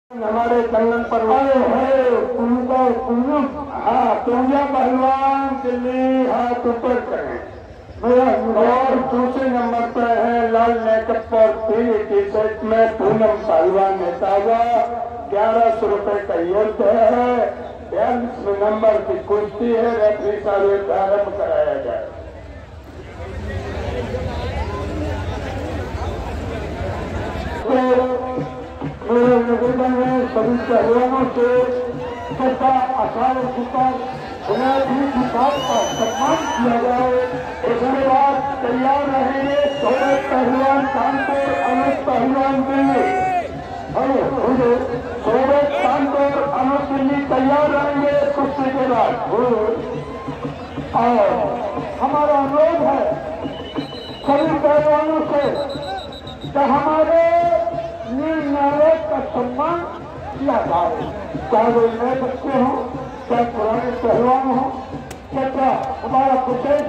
हमारे कंगन पर है पूजा पहलवान के लिए हाथ ऊपर करें। और दूसरे नंबर पर है लाल मेकअप और पीली टी शर्ट में पूनम पहलवान नेताजा 1100 रुपए का युद्ध है। 42 नंबर की कुश्ती है। रेफरी साहब प्रारंभ कराया जाए। मेरे निवेदन है सभी पहलवानों से सबका आचार्य पुकार किताब का सम्मान किया जाए। इसके बाद तैयार रहेंगे सौरभ पहलवान कानपुर, अमित पहलवान दिल्ली। सौरभ कानपुर, अमित दिल्ली तैयार रहेंगे कुश्ती के बाद। और हमारा अनुरोध है सभी पहलवानों से कि हमारे निर्णायक का सम्मान किया जाए, चाहे वो नए बच्चे हों, चाहे पुराने पहलवान हों, क्या हमारा विशेष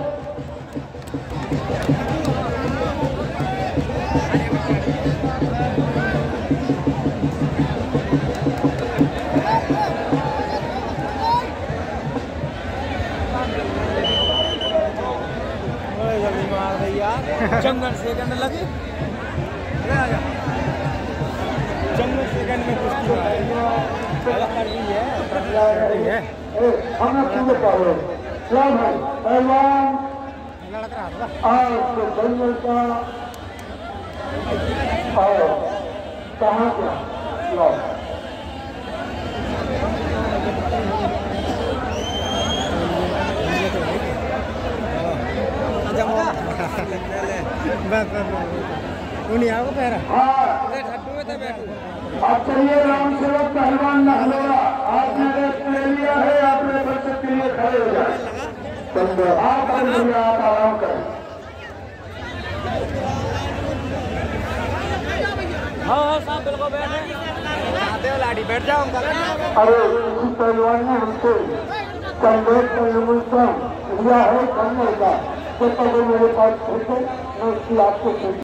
जंगल सेकंड लगे जंगल सेकंड में कुश्ती है। हमें पूरे पहलवान और जंगल का और कहाँ क्या आप चलिए राम सेवक पहलवान नहलेगा। आपने रेस्ट ले लिया है, आपने बच्चे के लिए खड़े हो जाए। आप आराम करें। हाँ साहब बिल्कुल बैठे बैठ जाओ। अरे इसी पहलवान ने हमसे कंधे पर लिया है करने का, तो मेरे पास मैं उसकी आपको